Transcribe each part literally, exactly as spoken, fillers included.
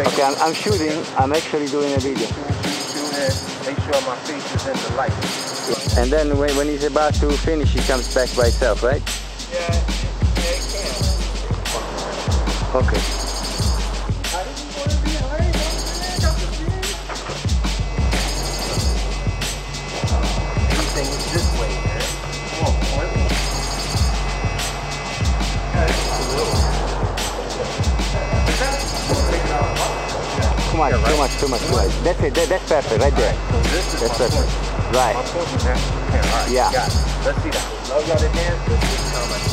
Okay, I'm, I'm shooting. I'm actually doing a video. Shoot, make sure my face is in the light. And then when, when he's about to finish, he comes back by itself, right? Yeah, yeah, it can. Okay. I didn't want to be high. Everything is this way, man. Come on, boy. Too much, too much, too much, too much. That's it, that, that's perfect, right there. So this is that's my perfect. point. Right. My point is that. Okay, all right, yeah. Got it. Let's see that. Love y'all in hands. Let's see how much.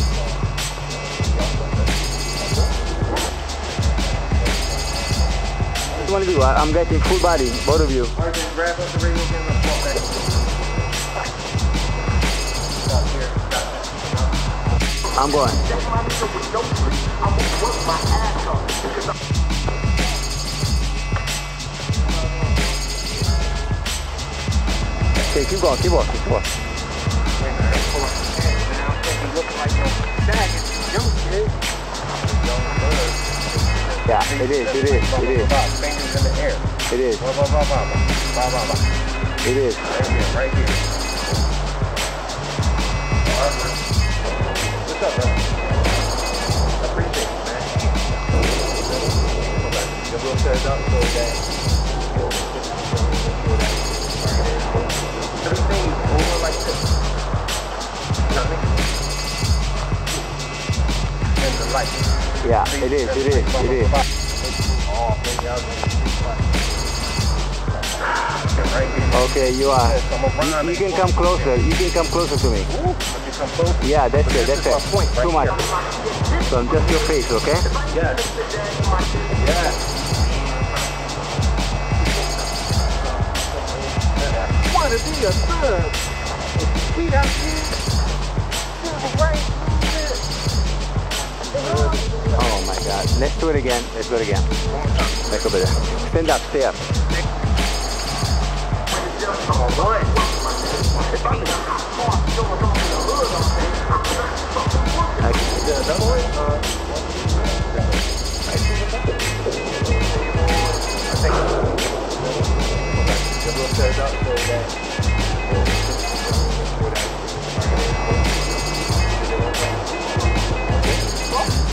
What do you want to do? I'm getting full body, both of you. All right, then grab up the radio again. Let's walk back. Stop here. I'm going. Okay, keep going, keep walking, keep walking. Yeah, it is, it is, it is. Fingers in the air. It is. Ba, ba, ba, ba, ba, ba, ba. It is. Right here, right here. What's up, bro? Appreciate it, man. Your little set up so that everything is over like this. You know what I mean? And the light. Yeah, it is, it is, it is. Okay, you are. You, you can come closer. You can come closer to me. Yeah, that's it, that's it. Too much. So just your face, okay? Yeah. Yeah. Want to be a thug? We got Oh my God. Let's do it again. Let's do it again. Back over there. Stand up, stay up. All right.